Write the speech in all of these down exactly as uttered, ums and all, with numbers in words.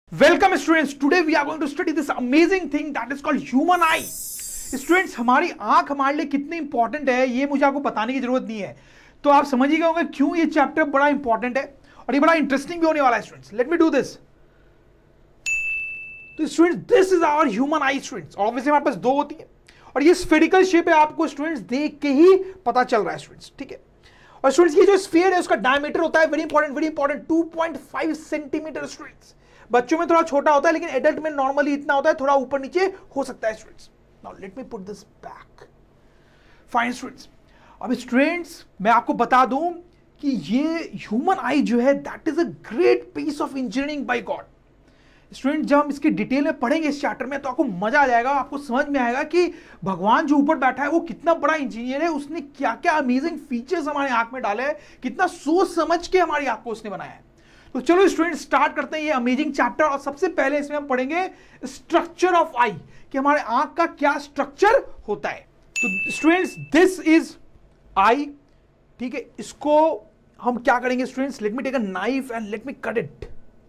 Welcome students, today we are going to study this amazing thing that is called human eye. Students, हमारी आंख हमारे लिए कितनी important है ये मुझे आपको बताने की जरूरत नहीं है, तो आप समझ ही गए होंगे क्यों ये चैप्टर बड़ा इंपॉर्टेंट है और ये बड़ा इंटरेस्टिंग भी होने वाला है। Students, let me do this. तो students, this is our human eye. Students, obviously हमारे पास दो होती है और ये स्फेरिकल शेप है, आपको स्टूडेंट्स देख के ही पता चल रहा है। स्टूडेंट्स, ठीक है। और स्टूडेंट्स, ये जो स्फीयर है उसका डायमीटर होता है very important very important two point five centimetre. Students, बच्चों में थोड़ा छोटा होता है लेकिन एडल्ट में नॉर्मली इतना होता है, थोड़ा ऊपर नीचे हो सकता है। Students, now let me put this back. Fine students, अब स्टूडेंट्स मैं आपको बता दूं कि ये ह्यूमन आई जो है that is a great piece of engineering by God. Student, जब हम इसकी डिटेल में पढ़ेंगे इस चैप्टर में तो आपको मजा आ जाएगा, आपको समझ में आएगा कि भगवान जो ऊपर बैठा है वो कितना बड़ा इंजीनियर है, उसने क्या क्या अमेजिंग फीचर्स हमारी आंख में डाले हैं, कितना सोच समझ के हमारी आंख को उसने बनाया है। तो चलो स्टूडेंट स्टार्ट करते हैं ये अमेजिंग चैप्टर। और सबसे पहले इसमें हम पढ़ेंगे स्ट्रक्चर ऑफ आई, कि हमारे आंख का क्या स्ट्रक्चर होता है। तो स्टूडेंट्स, दिस इज आई, ठीक है। इसको हम क्या करेंगे students, let me take a knife and let me cut it,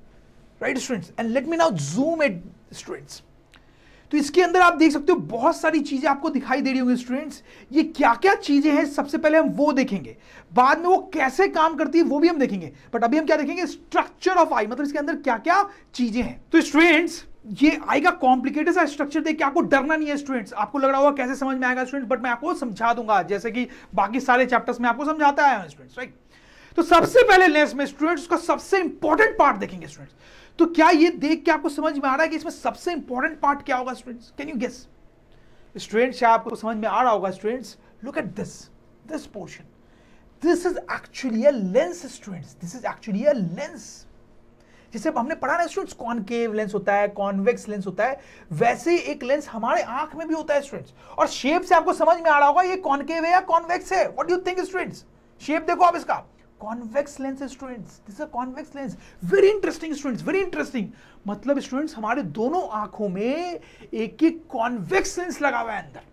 right students, and let me now zoom it students. तो इसके अंदर आप देख सकते हो बहुत सारी चीजें आपको दिखाई दे रही होंगी। स्टूडेंट्स, ये क्या क्या चीजें हैं सबसे पहले हम वो देखेंगे, बाद में वो कैसे काम करती है वो भी हम देखेंगे, बट अभी हम क्या देखेंगे, स्ट्रक्चर ऑफ आई, मतलब इसके अंदर क्या क्या चीजें हैं। तो स्टूडेंट्स, ये आई का कॉम्प्लिकेटेड सा स्ट्रक्चर देख के आपको डरना नहीं है। स्टूडेंट्स, आपको लग रहा होगा कैसे समझ में आएगा स्टूडेंट्स, बट मैं आपको समझा दूंगा जैसे कि बाकी सारे चैप्टर्स में आपको समझाता है स्टूडेंट्स, राइट। तो सबसे पहले लेंस में स्टूडेंट्स उसका सबसे इंपॉर्टेंट पार्ट देखेंगे स्टूडेंट्स। तो क्या ये देख के आपको समझ में आ रहा है कि इसमें सबसे इंपॉर्टेंट पार्ट क्या होगा students, can you guess? Students, क्या आपको समझ में आ रहा होगा students? Look at this this portion, this is actually a lens students, this is actually a lens. जैसे हमने पढ़ा ना स्टूडेंट्स, कॉनकेव लेंस होता है, कॉन्वेक्स लेंस होता है, वैसे एक लेंस हमारे आंख में भी होता है स्टूडेंट्स। और शेप से आपको समझ में आ रहा होगा ये कॉनकेव है या कॉन्वेक्स है। What do you think students? Shape देखो आप इसका, convex lens students, this is a convex lens. Very interesting students, very interesting. मतलब स्टूडेंट्स, हमारे दोनों आंखों में एक एक कॉन्वेक्स लेंस लगा हुआ है अंदर।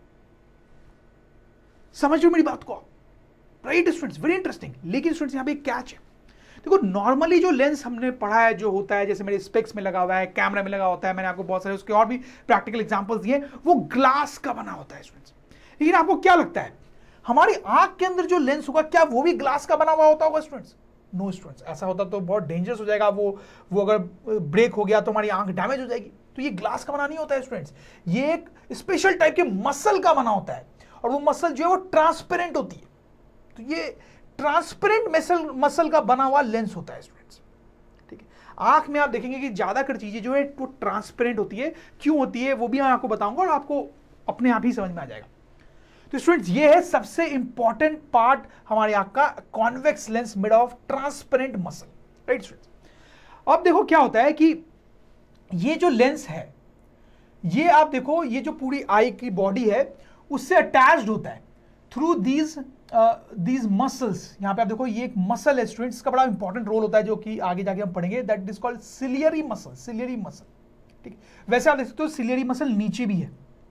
समझ लो मेरी बात को, राइट स्टूडेंट्स, वेरी इंटरेस्टिंग। लेकिन स्टूडेंट्स, यहां पे एक कैच है। देखो, नॉर्मली जो लेंस हमने पढ़ा है जो होता है, जैसे मेरे स्पेक्स में लगा हुआ है, कैमरा में लगा होता है, मैंने आपको बहुत सारे उसके और भी प्रैक्टिकल एग्जांपल्स दिए, वो ग्लास का बना होता है स्टूडेंट्स। लेकिन आपको क्या लगता है, हमारी आंख के अंदर जो लेंस होगा क्या वो भी ग्लास का बना हुआ होता होगा स्टूडेंट्स? नो स्टूडेंट्स, ऐसा होता तो बहुत डेंजरस हो जाएगा, वो वो अगर ब्रेक हो गया तो हमारी आंख डैमेज हो जाएगी। तो ये ग्लास का बना नहीं होता है स्टूडेंट्स, ये एक स्पेशल टाइप के मसल का बना होता है, और वो मसल जो है वो ट्रांसपेरेंट होती है। तो ये ट्रांसपेरेंट मसल मसल का बना हुआ लेंस होता है स्टूडेंट्स, ठीक है। आंख में आप देखेंगे कि ज्यादातर चीजें जो है वो ट्रांसपेरेंट होती है। क्यों होती है वो भी मैं आपको बताऊंगा और आपको अपने आप ही समझ में आ जाएगा। तो स्टूडेंट्स, ये है सबसे इंपॉर्टेंट पार्ट हमारे आंख का, convex lens made of transparent muscle, right students. अब देखो क्या होता है कि ये जो लेंस है, ये आप देखो, ये जो पूरी आई की बॉडी है उससे अटैच्ड होता है थ्रू दीज दीज मसल्स। यहां पे आप देखो, ये एक मसल है स्टूडेंट्स, इसका बड़ा इंपॉर्टेंट रोल होता है जो कि आगे जाके हम पढ़ेंगे, that is called ciliary muscle, ciliary muscle, ठीक। वैसे आप देख सकते हो सिलियरी मसल नीचे भी है,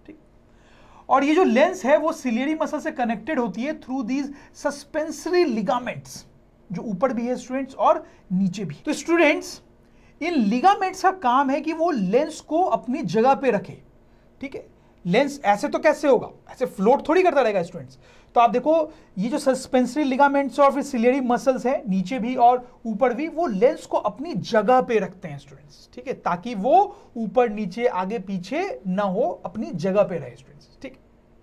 और ये जो लेंस है वो सिलियरी मसल से कनेक्टेड होती है थ्रू दीज सस्पेंसरी लिगामेंट्स, जो ऊपर भी है स्टूडेंट्स और नीचे भी। तो स्टूडेंट्स, इन लिगामेंट्स का काम है कि वो लेंस को अपनी जगह पे रखे, ठीक है। लेंस ऐसे तो कैसे होगा, ऐसे फ्लोट थोड़ी करता रहेगा स्टूडेंट्स। तो आप देखो, ये जो सस्पेंसरी लिगामेंट्स और फिर सिलियरी मसल्स है नीचे भी और ऊपर भी, वो लेंस को अपनी जगह पे रखते हैं स्टूडेंट्स, ठीक है, ताकि वो ऊपर नीचे आगे पीछे ना हो, अपनी जगह पे रहे स्टूडेंट्स, ठीक।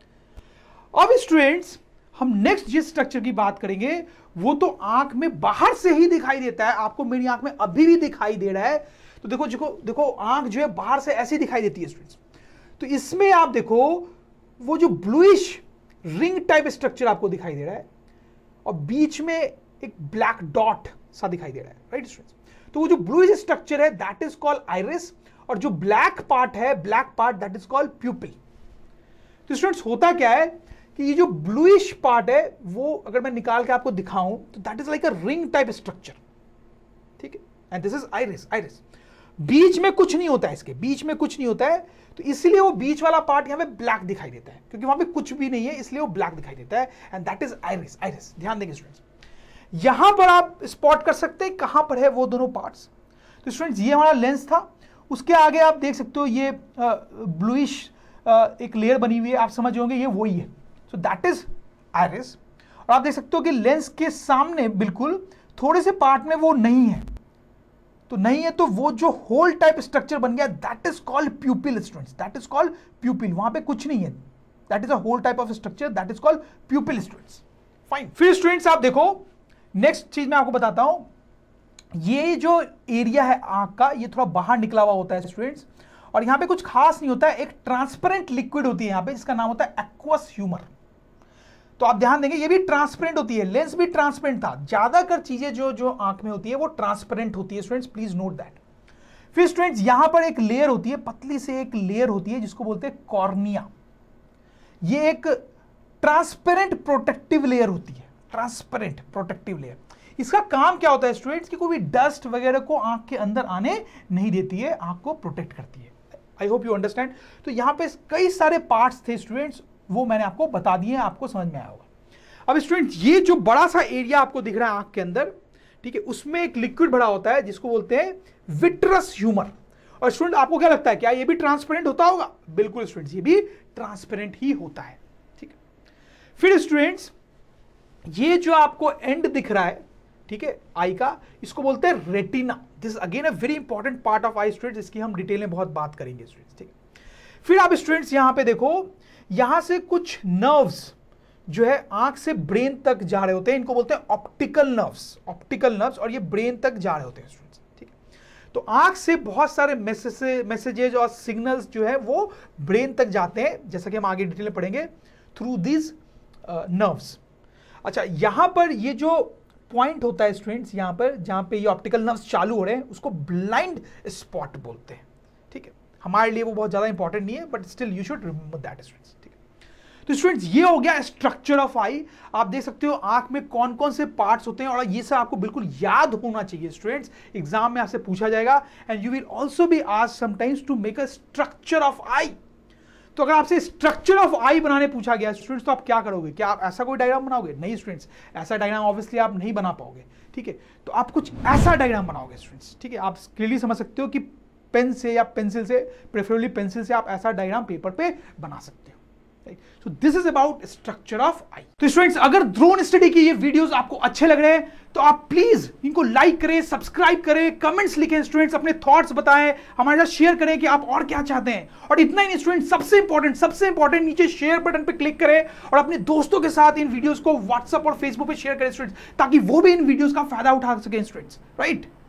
अब स्टूडेंट्स, हम नेक्स्ट जिस स्ट्रक्चर की बात करेंगे वो तो आंख में बाहर से ही दिखाई देता है, आपको मेरी आंख में अभी भी दिखाई दे रहा है। तो देखो देखो देखो आंख जो है बाहर से ऐसी दिखाई देती है स्टूडेंट्स। तो इसमें आप देखो वो जो ब्लूइश रिंग टाइप स्ट्रक्चर आपको दिखाई दे रहा है, और बीच में एक ब्लैक डॉट सा दिखाई दे रहा है, राइट स्टूडेंट्स। तो वो जो ब्लूइश स्ट्रक्चर है दैट इज कॉल्ड आइरिस, और जो ब्लैक पार्ट है, black part, that is called pupil. तो स्टूडेंट्स, होता क्या है कि ये जो ब्लूइश पार्ट है वो अगर मैं निकाल के आपको दिखाऊं तो that is like a ring type structure, ठीक है, and this is iris. Iris बीच में कुछ नहीं होता है, इसके बीच में कुछ नहीं होता है, तो इसलिए वो बीच वाला पार्ट यहां पे ब्लैक दिखाई देता है, क्योंकि वहां पे कुछ भी नहीं है इसलिए वो ब्लैक दिखाई देता है, and that is iris. Iris, ध्यान देंगे स्टूडेंट्स, यहां पर आप स्पॉट कर सकते हैं कहां पर है वो दोनों पार्ट्स। तो स्टूडेंट्स ये हमारा लेंस था, उसके आगे आप देख सकते हो ये ब्लूइश एक लेयर बनी हुई है, आप समझ होंगे ये वही है। So that is iris. और आप देख सकते हो कि लेंस के सामने बिल्कुल थोड़े से पार्ट में वो नहीं है, तो नहीं है तो वो जो होल टाइप स्ट्रक्चर बन गया that is called pupil students, that is called pupil. वहां पे कुछ नहीं है, that is a hole type of structure, that is called pupil students. Fine. फिर स्टूडेंट्स आप देखो नेक्स्ट चीज मैं आपको बताता हूं, ये जो एरिया है आंख का ये थोड़ा बाहर निकला हुआ होता है स्टूडेंट्स, और यहां पे कुछ खास नहीं होता है, एक ट्रांसपेरेंट लिक्विड होती है यहां पे जिसका नाम होता है एक्वस ह्यूमर। तो आप ध्यान देंगे ये भी ट्रांसपेरेंट होती है, लेंस भी ट्रांसपेरेंट था, ज्यादातर चीजें जो जो आंख में होती है वो ट्रांसपेरेंट होती है स्टूडेंट्स, प्लीज नोट दैट। फिर स्टूडेंट्स यहां पर एक लेयर होती है, पतली से एक लेयर होती है जिसको बोलते हैं कॉर्निया। ये एक ट्रांसपेरेंट प्रोटेक्टिव लेयर होती है, ट्रांसपेरेंट प्रोटेक्टिव लेयर। इसका काम क्या होता है स्टूडेंट्स कि कोई भी डस्ट वगैरह को आंख के अंदर आने नहीं देती है, आंख को प्रोटेक्ट करती है। I hope you understand. तो यहां पे कई सारे पार्ट्स थे स्टूडेंट्स, वो मैंने आपको बता दिए, आपको समझ में आया होगा। अब स्टूडेंट्स ये जो बड़ा सा एरिया आपको दिख रहा है आंख के अंदर, ठीक है, उसमें एक लिक्विड भरा होता है जिसको बोलते हैं विट्रस ह्यूमर। और स्टूडेंट आपको क्या लगता है, क्या ये भी ट्रांसपेरेंट होता होगा? बिल्कुल स्टूडेंट्स, ये भी ट्रांसपेरेंट ही होता है। ठीक है, फिर स्टूडेंट्स ये जो आपको एंड दिख रहा है, ठीक है, आई का, इसको बोलते हैं retina. This again a very important part of eye students, इसकी हम डिटेल में बहुत बात करेंगे स्टूडेंट्स। ठीक है, फिर आप स्टूडेंट्स यहां पे देखो, यहां से कुछ नर्व्स जो है आंख से ब्रेन तक जा रहे होते हैं, इनको बोलते हैं ऑप्टिकल नर्व्स, ऑप्टिकल नर्व्स, और ये ब्रेन तक जा रहे होते हैं स्टूडेंट्स। ठीक है, तो आंख से बहुत सारे मैसेज मैसेजेज और सिग्नल्स जो है वो ब्रेन तक जाते हैं, जैसा कि हम आगे डिटेल में पढ़ेंगे, थ्रू दिस नर्व्स। अच्छा, यहां पर ये जो पॉइंट होता है स्टूडेंट्स, यहां पर जहां पे ये ऑप्टिकल नर्व्स चालू हो रहे हैं उसको ब्लाइंड स्पॉट बोलते हैं। ठीक है, हमारे लिए वो बहुत ज्यादा इंपॉर्टेंट नहीं है, but still you should remember that students. ठीक है, तो स्टूडेंट्स ये हो गया स्ट्रक्चर ऑफ आई। आप देख सकते हो आंख में कौन कौन से पार्ट्स होते हैं, और ये सब आपको बिल्कुल याद होना चाहिए स्टूडेंट्स, एग्जाम में आपसे पूछा जाएगा। And you will also be asked sometimes to make a structure of eye. तो अगर आपसे स्ट्रक्चर ऑफ आई बनाने पूछा गया स्टूडेंट्स, तो आप क्या करोगे? क्या आप ऐसा कोई डायग्राम बनाओगे? नहीं स्टूडेंट्स, ऐसा डायग्राम ऑब्वियसली आप नहीं बना पाओगे। ठीक है, तो आप कुछ ऐसा डायग्राम बनाओगे स्टूडेंट्स। ठीक है, आप क्लियरली समझ सकते हो कि पेन से या पेंसिल से, प्रेफरेबली पेंसिल से, आप ऐसा डायग्राम पेपर पे बना सकते हो। So this is about structure of eye. तो स्टूडेंट्स अगर ड्रोन स्टडी के ये वीडियोस आपको अच्छे लग रहे हैं तो आप प्लीज इनको लाइक करें, सब्सक्राइब करें, कमेंट्स लिखें स्टूडेंट्स, अपने थॉट्स बताएं, हमारे साथ शेयर करें कि आप और क्या चाहते हैं। और इतना ही नहीं स्टूडेंट्स, सबसे इंपॉर्टेंट सबसे इंपॉर्टेंट नीचे शेयर बटन पे क्लिक करें और अपने दोस्तों के साथ इन वीडियोस को व्हाट्सएप और फेसबुक पे शेयर करें स्टूडेंट्स, ताकि वो भी इन वीडियोस का फायदा उठा सकें स्टूडेंट्स, राइट।